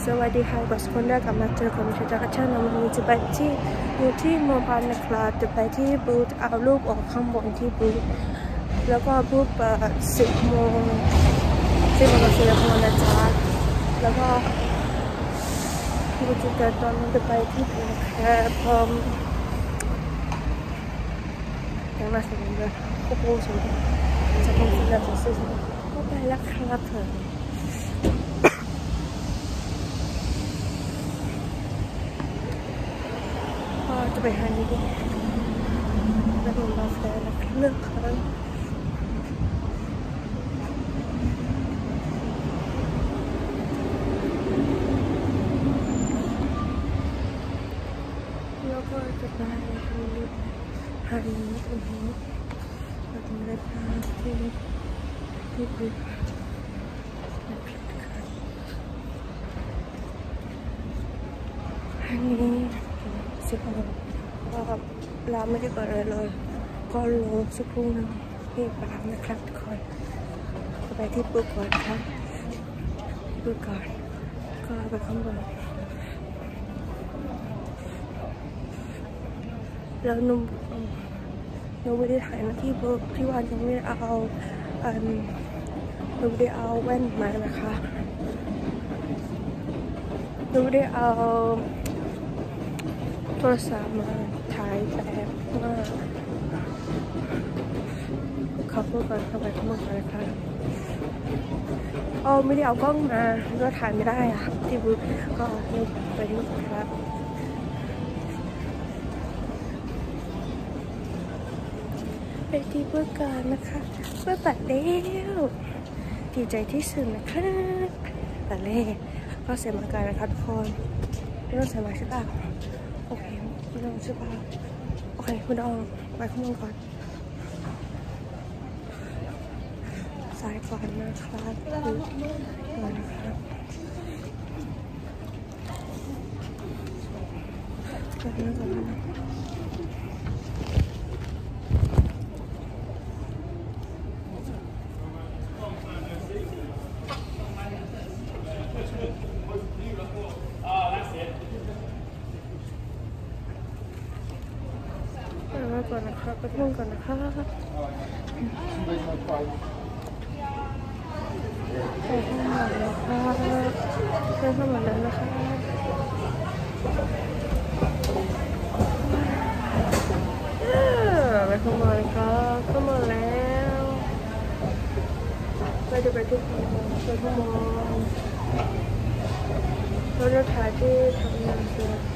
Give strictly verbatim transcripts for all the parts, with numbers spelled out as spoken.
สวัสดีค่ะทุกคนได้กลับมาเจอกับมิชจากช่องน้ำมีจะไปที่อยู่ที่โมบายนะครับจะไปที่บูธเอารูปออกข้างบนที่บูธแล้วก็บูธเปิดสิบโมงสิบโมงสี่โมงนะจ๊ะแล้วก็บูธจะเกิดตอนนี้จะไปที่บูธแคร์พร้อมยังมาสิ่งเดียวโอ้โหสวยจะเป็นสิ่งที่จะซื้อก็ไปแล้วครับเถอะจะไปหานี้แล้วผมมาแฟนแล้วเลือกเขาแล้วก็จะไปหานี้ตรงนี้เราจะไปพาที่ที่บุกอันนี้สิบโมงก็ร้านไม่ได้เปิดอะไรเลยก็รอสักครู่นึงที่ร้านนะครับทุกคนก็ไปที่ปุ๊บก่อนครับปุ๊บก่อนก็ไปข้างบนแล้วนุ่มนุ่มไม่ได้ถ่ายนะที่ปุ๊บที่วันยังไม่ได้เอาอันนุ่มไม่ได้เอาแว่นมานะคะนุ่มไม่ได้เอาโทรศัพท์มาถ่ายแบบว่าขับรถก่อนเข้าไปข้างบนกันนะคะเอาไม่ได้เอากล้องมาก็ถ่ายไม่ได้อะที่บูธก็ไปที่บูธครับไปที่บูธกันนะคะเมื่อปัดเลี้ยวดีใจที่สุดนะคะปัดเล่ก็เสียมาการนะคะทุกคนไม่ต้องเสียมาใช่ป่ะโอเคไม่ต้องใช่ป่ะโอเคคุณเอาไปข้างบนก่อนสายก่อนนะครับก่อนนะครับก่อนนะก่อนนะก่อนนะครับไปพุ่งก่อนนะครับไปข้างหลังนะครับไปข้างหลังแล้วนะคะไปข้างบนครับก็หมดแล้วไปจะไปที่ข้างบนไปข้างบนเราจะถ่ายที่ทำงานเสร็จ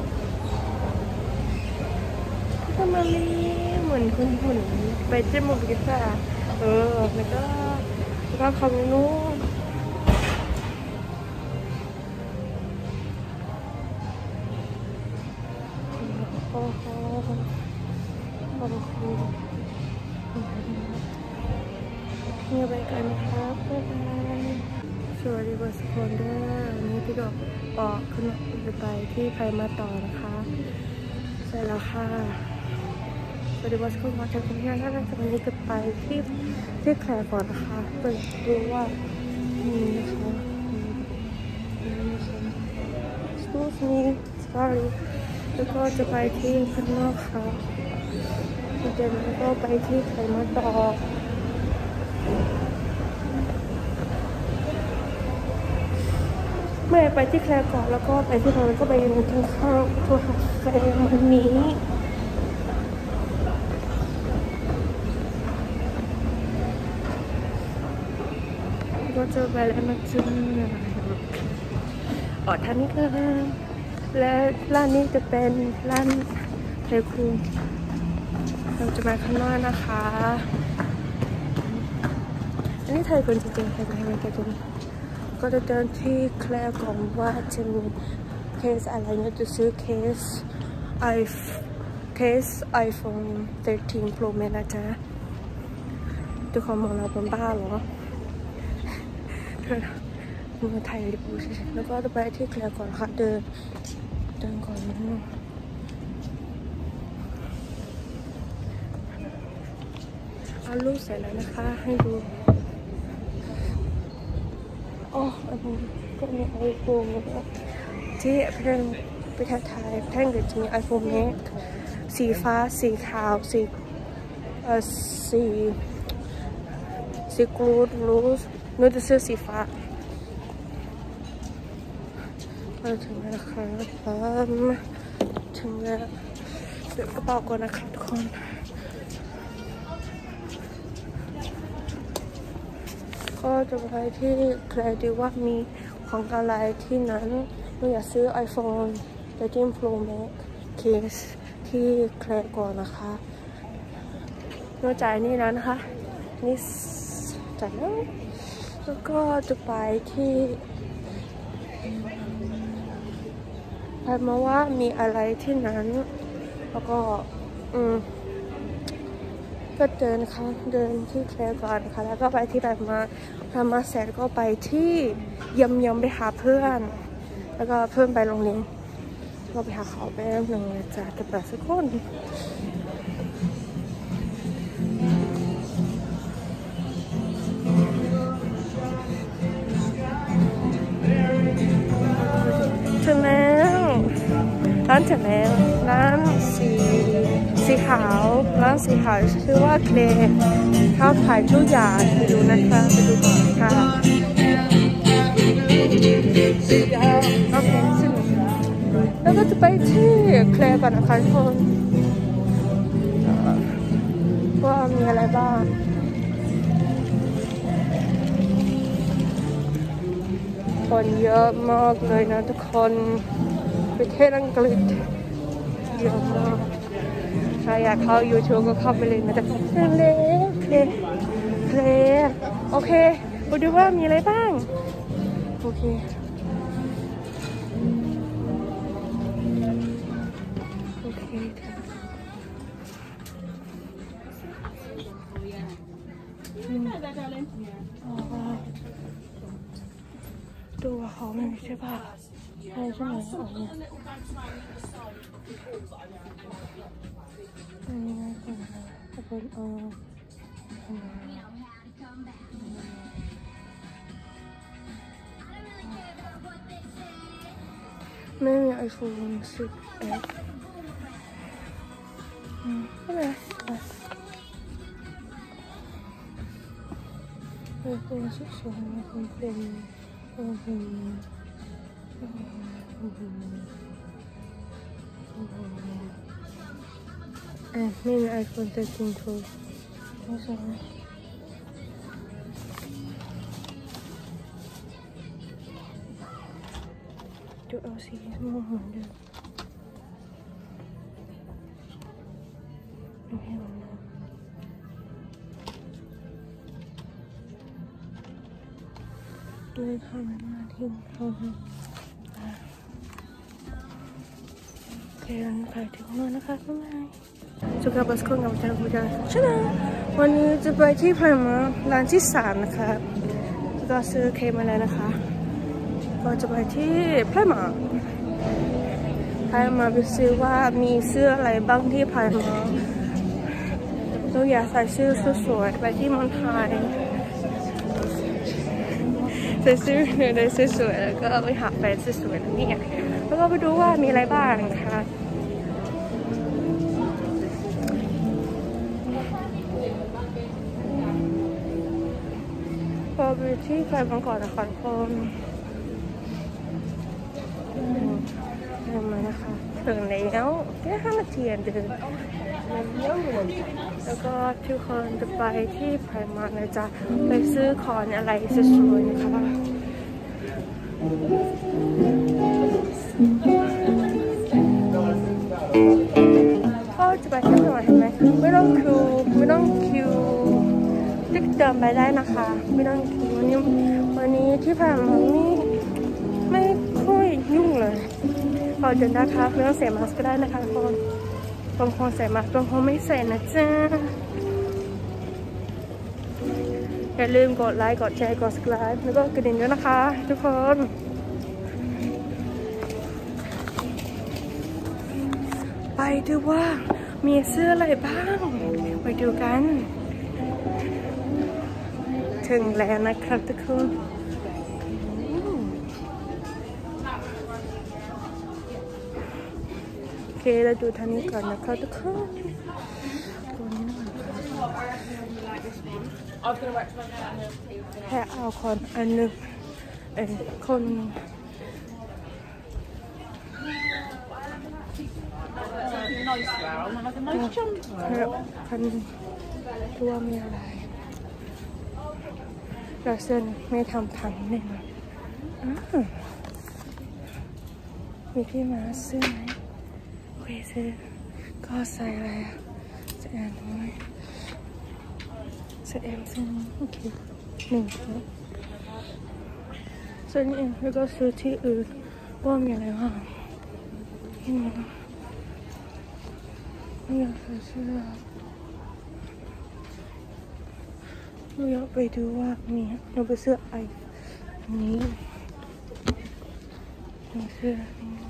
ทำอะไรเหมือนคุณหุ่นไปเจ้าหมูกิซ่าเออแล้วก็แล้วก็คำนู้นโอ้โหโอ้โหเนี่ยไปกันนะครับบ๊ายบายสวัสดีทุกคนด้วยวันนี้พี่ดอกออกขึ้นจะไปที่ไพมาต่อนะคะเสร็จแล้วค่ะสวัสดีทุกคนมาจากที่นั่นถ้าจะวันนี้จะไปที่ที่แคร์ก่อนนะคะเปิดดูว่ามีนะคะมีนะคะ excuse me sorry แล้วก็จะไปที่ข้างนอกค่ะเดี๋ยวแล้วก็ไปที่ไพมาต่อไม่ไปที่แคร์ก่อนแล้วก็ไปที่ตรงนั้นก็ไปกินข้าวตัวคาเฟ่วันนี้ก็จะไปแล้วนะจ๊ะอ๋อท่านนี้ก็และร้านนี้จะเป็นร้านไทยคูเราจะมาข้างนอกนะคะอันนี้ไทยคนจริงๆไทยคนไทยจริงก็จะเดินที่แคร์ก่อนว่าจะมีเคสอะไรเนี่ยจะซื้อเคสไอเคส iPhone สิบสาม Pro Max นะจ๊ะทุกคนมองเราเป็นบ้าเหรอมาไทยดิบูใช่แล้วก็จะไปที่แคร์ก่อนค่ะเดินเดินก่อนนิดนึงเอารูปเสร็จแล้วนะคะให้ดูอ๋ออันก็มีไอโฟนที่เพื่อนไปทักทายเพื่อนก็จะมีไอโฟนเนี้ยสีฟ้าสีขาวสีเอ่อสีสีกรูดรูสนูจะซื้อสีฟ้ามาถึงแล้วนะคะถึงแล้วเดี๋ยวกระเป๋าก่อนนะคะทุกคนก็จะไปที่แคลร์ดูว่ามีของอะไรที่นั้นหนูอยากซื้อ iPhone สิบสาม Pro Max Case ที่แคลร์ก่อนนะคะหนูจ่ายนี่แล้วนะคะนี่จ่ายแล้วแล้วก็จะไปที่ไปมาว่ามีอะไรที่นั้นแล้วก็อืมก็เดินนะคะเดินที่แคลร์ก่อนนะคะแล้วก็ไปที่แบบมาพามาเสร็จก็ไปที่ยำยำไปหาเพื่อนแล้วก็เพื่อนไปโรงเรียนก็ไปหาเขาไปเริ่มหนึ่งเลยจ้ะแต่แบบสักคนถึงแล้วร้านถึงแล้วร้านสีสีขาวร้านสีขาวชื่อว่าเคลเขาขายทุกอย่างไปดูนะคะไปดูก่อนค่ะโอเคแล้วก็จะไปที่เคลก่อนนะคะทุกคนว่ามีอะไรบ้างคนเยอะมากเลยนะทุกคนประเทศอังกฤษเยอะมากใครอยากเข้า YouTube ก็เข้าไปเลยนะจ๊ะเคลเคลเคลโอเคไปดูว่ามีอะไรบ้างโอเคโอเคดูว่าเขาไม่ใช่ป่ะใช่ใช่ไหมอ๋ออันนี้นะก่อนนะจะเป็นเออไม่มีไอโฟนสิบเอ็ดอืมไม่เป็นไรไอโฟนสิบสองไอโฟนเป็นไอโฟนเอ๊ะไม่มีไอโฟนสิบสาม Pro ไม่ใช่ดูเอาสีม่วงเหมือนเดิมดูให้เหมือนเดิมเลยเข้ามาที่ห้องโอเคเราไปถึงห้องนะคะข้างในจุกาบัสโกงกับจางกุจาชนะวันนี้จะไปที่พามาร้านที่สามนะคะก็ซื้อเคกมาแล้วนะคะก็จะไปที่พามาพามาไปซื้อว่ามีเสื้ออะไรบ้างที่พามาเราอยากใส่เสื้อสวยๆไปที่เมืองไทยใส่เสื้อในสวยๆแล้วก็ไปหาแฟนสวยๆแล้วเนี่ยแล้วก็ไปดูว่ามีอะไรบ้างนะคะพอไปที่ไฟบังก่อนนะคะทุกคนเดินมานะคะถึงแล้วแค่ห้านาทีเดินแล้วก็ทุกคนจะไปที่ไฟมานะจ๊ะไปซื้อของอะไรสวยๆนะคะก็จะไปที่ไหนเห็นไหมไม่ต้องคิวไม่ต้องคิวติ๊กเดินไปได้นะคะไม่ต้องคิววันนี้วันนี้ที่ผ่านมานี่ไม่ค่อยยุ่งเลยพอเดินได้ค่ะไม่ต้องใส่มาสก์ก็ได้นะคะทุกคนบางคนใส่มาสก์บางคนไม่ใส่นะจ๊ะอย่าลืมกดไลค์กดแชร์กด subscribe แล้วก็กระดิ่งด้วยนะคะทุกคนไปดูว่ามีเสื้ออะไรบ้างไปดูกันถึงแล้วนะครับทุกคนแล้วดูทางนี้ก่อนนะคะทุกคนตัวนี้หน่อยแค่เอาคอนอันหนึ่งเอ็นคนพันตัวมีอะไรเราเส้นไม่ทำพังแน่นอนมีที่มาซื้อไหมโอเคซื้อก็ใส่อะไรอ่ะใส่อันน้อยใส่เอ็มซื้อโอเคหนึ่งส่วนนี้เองแล้วก็ซื้อที่อื่นว่ามีอะไรบ้างที่นี่ไม่อยากใส่เสื้อเราอยากไปดูว่ามีเราไปเสื้อไอนี้มีเสื้อ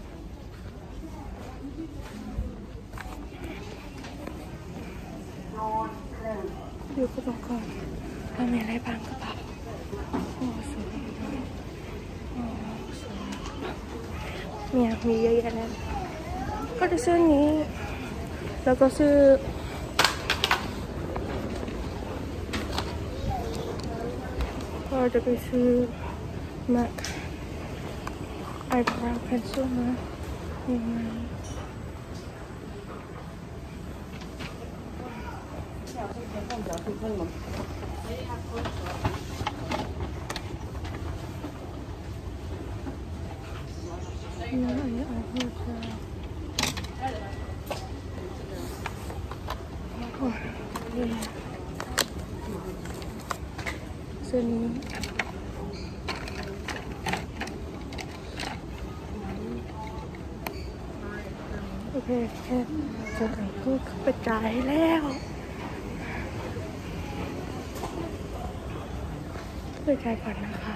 ดูกระเป๋าก่อนว่ามีอะไรบ้างกระเป๋าโอ้สวยโอ้สวยเนี่ยมีเยอะแยะเลยก็จะซื้อนี้แล้วก็ซื้อก็จะไปซื้อแม็กไอบราวเพนซิลนะยังไงนี่อันนี้เอาหัวใจโอ้ยส่วนนี้โอเคแค่จะถึงก็กระจายแล้วกระจายก่อนนะคะ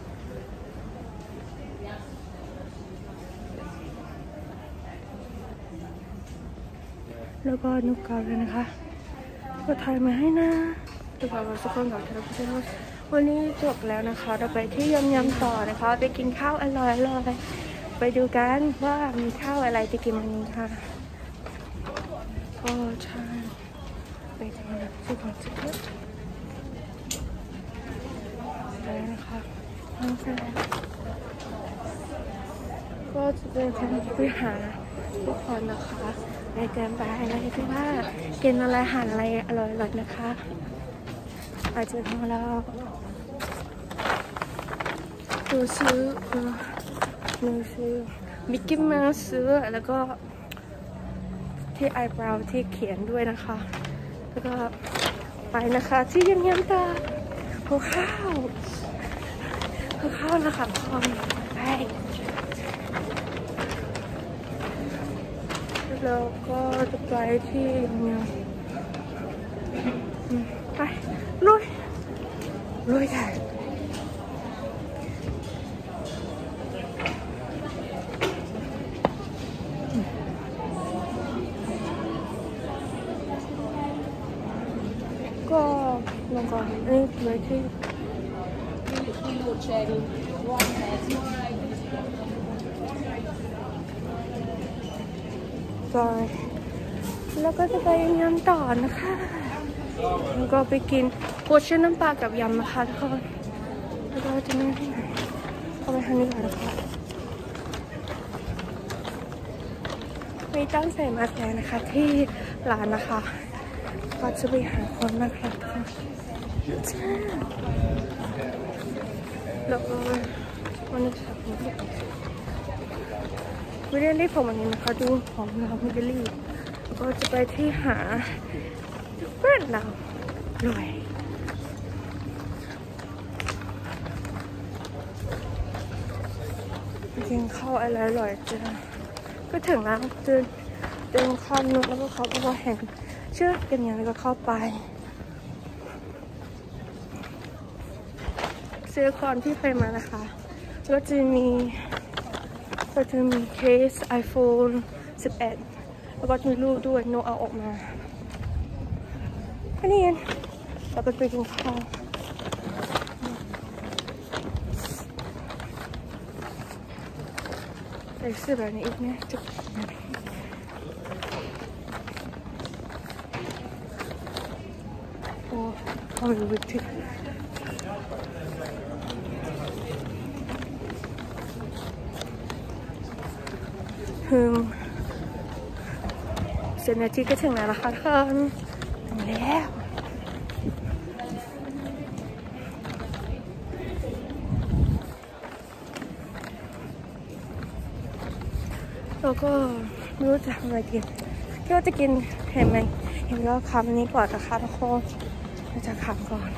แล้วก็นุกเกาเลยนะคะก็ถ่ายมาให้นะตัวขอสุขภาพของทุกท่านวันนี้จบแล้วนะคะเราไปที่ยำยำต่อนะคะไปกินข้าวอร่อยเลยไปดูกันว่ามีข้าวอะไรจะกินวันนี้ค่ะก็ใช่ไปทำแบบสุขภาพสุขภาพแล้วนะคะน้องแฟนก็จะเป็นคนที่หาทุกคนนะคะในเกินไปอะไรที่ว่ากินอะไรอาหารอะไรอร่อยๆนะคะอาจจะของเราดูซื้อหนูซื้อมิกกี้เมาส์ซื้อแล้วก็ที่ไอบราวที่เขียนด้วยนะคะแล้วก็ไปนะคะที่ยำยำตาหัวข้าวหัวข้าวนะคะทุกคนไปแล้วก็จะไปที่เนี่ยไปลุยลุยกันก็ลงก่อนนี่เลยที่ซอยแล้วก็จะไปยำต่อนะคะแล้วก็ไปกินโคเช่น้ำปลากับยำนะคะทุกคนแล้วก็จะนั่งที่ไหนเข้าไปทางนี้ก่อนนะคะไม่ต้องใส่มาแกนะคะที่ร้านนะคะก็จะไปหาคนนะคะแล้วก็วันนี้ฉันไม่ได้รีบผมวันนี้นะคะดูของเราไม่ได้รีบก็จะไปที่หาเพื่อนเรารวยกินข้าวอะไรอร่อยจ้ะก็ถึงแล้วเดินเดินข้ามนู้นแล้วก็เขาก็แห่งเชื่อกันอย่างไรก็เข้าไปซื้อของที่ไปมานะคะก็จะมีก็จะมีเคส ไอโฟน สิบเอ็ดแล้วก็มีรูปด้วยโนเอาออกมาแค่นี้เองแล้วก็ไปกินข้าวใส่เสื้อแบบนี้อีกเนี่ยจุดเข้าไปวิธีถึงเจ็ดนาทีก็ถึงแล้วนะคะทุกคนถึงแล้วแล้วก็ไม่รู้จะทำอะไรกินคิดว่าจะกินเห็นไหมเห็นก็คำนี้ก่อนนะคะทุกคนเราจะคำก่อน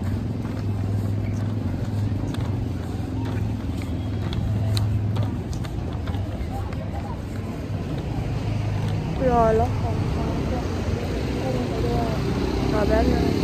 รอแล้วของเขาด้วยให้มันไปด้วยรอแป๊บนึง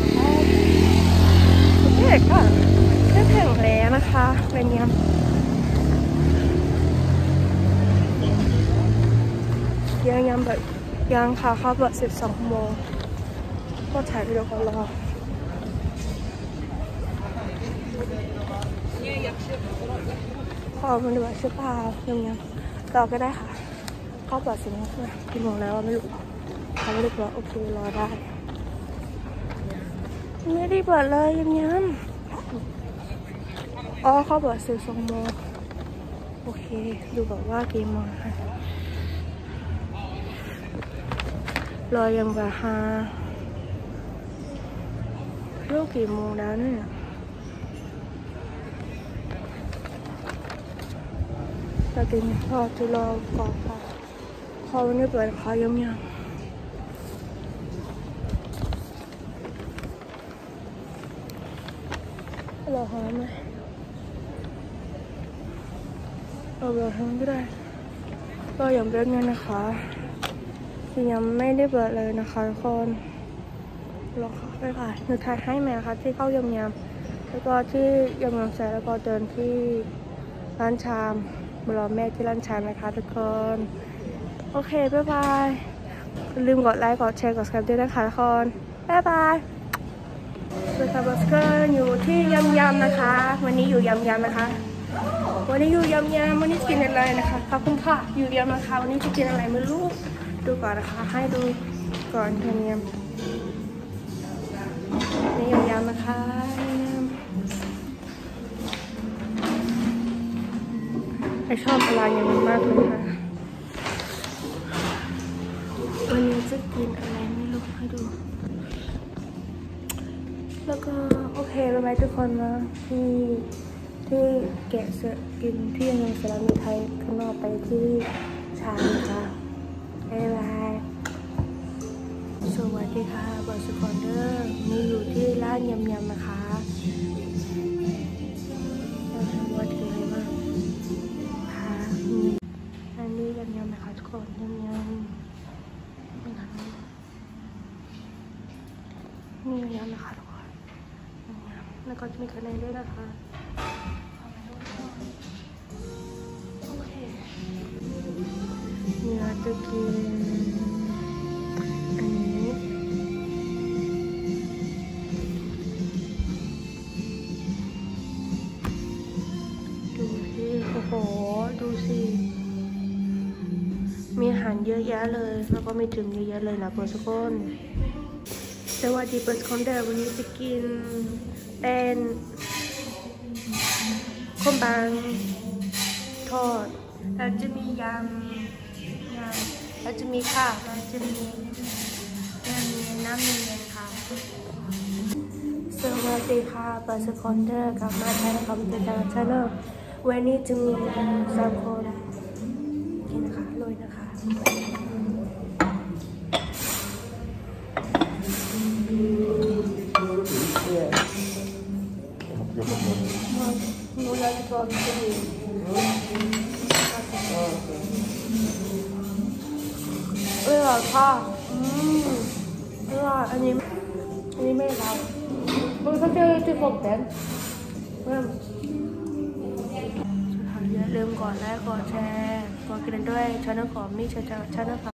โอเคค่ะได้แข่งแล้วนะคะเป็นยังยังยังแบบยังค่ะเข้าแบบสิบสองโมงก็ถ่ายวิดีโอรอพอมันดูใช่ป่ะยังยังรอก็ได้ค่ะเข้าแบบสิบโมงกี่โมงแล้วไม่รู้เขาไม่ได้บอกโอเครอได้ไม่ได้เปิดเลยยังยังอ๋อเข้าแบบสิบสองโมงโอเคดูแบบว่ากี่โมงค่ะรอยังแบบฮาลูกกี่โมงแล้วเนี่ยเรากินพอจะรอก่อนค่ะพอวันนี้เปิดเขายังยังรอหอมไหมเอาแบบทั้งก็ได้ก็อย่างเบรกเนี่ยนะคะยังไม่ได้เปิดเลยนะคะทุกคนรอค่ะไปค่ะหนูถ่ายให้แม่ค่ะที่เข้ายำยำแล้วก็ที่ยำยำใส่แล้วก็เดินที่ร้านชามรอแม่ที่ร้านชามนะคะทุกคนโอเคบ๊ายบายลืมกดไลค์กดแชร์กดซับสไครบ์ด้วยนะคะทุกคนบ๊ายบายสวัสดีค่ะบัสเกอร์อยู่ที่ยำยำนะคะวันนี้อยู่ยำยำนะคะวันนี้อยู่ยำยำวันนี้กินอะไรนะคะขอบคุณค่ะอยู่ยำนะคะวันนี้จะกินอะไรไม่รู้ดูก่อนนะคะให้ดูก่อนยำยำนี่ยำยำนะคะไอชอบอะไรอย่างนี้มากเลยค่ะวันนี้จะกินอะไรไม่รู้ให้ดูแล้วก็โอเคไปไหมทุกคนนะที่ที่แกะเสื้อกินที่ยังสลามีไทยข้างนอกไปที่ชาค่ะบ๊ายบายสวัสดีค่ะบอสคอนเดอร์มีอยู่ที่ร้านยำยำนะคะเราทำวัดกันอะไรบ้างค่ะอันนี้ยำยำนะคะทุกคนยำยำนี่ยำยำนะคะทุกคนยำยำแล้วก็จะมีคะแนนด้วยนะคะโอเคเนื้อตะกินโอ้โหดูสิมีอาหารเยอะแยะเลยแล้วก็มีถึงเยอะแยะเลยนะเพื่อนทุกคนสวัสดีเพื่อนคนเดิมวันนี้จะกินเป็นข้าวบังทอดแล้วจะมียำยำแล้วจะมีข้าวแล้วจะมีน้ำเย็นค่ะสวัสดีค่ะเพื่อนทุกคนเดิมกลับมาใช้ในคอมพิวเตอร์ชาแนลวันนี้จะมีสามคนนี่นะคะโรยนะคะหนูอยากจะบอกที่ดีเออค่ะอืมเอออันนี้อันนี้ไม่รับมันก็จะจะผมแต่เริ่มอย่าลืมกดไลค์กดแชร์กดกระดิ่งด้วยช่องของมิชชั่นช่อง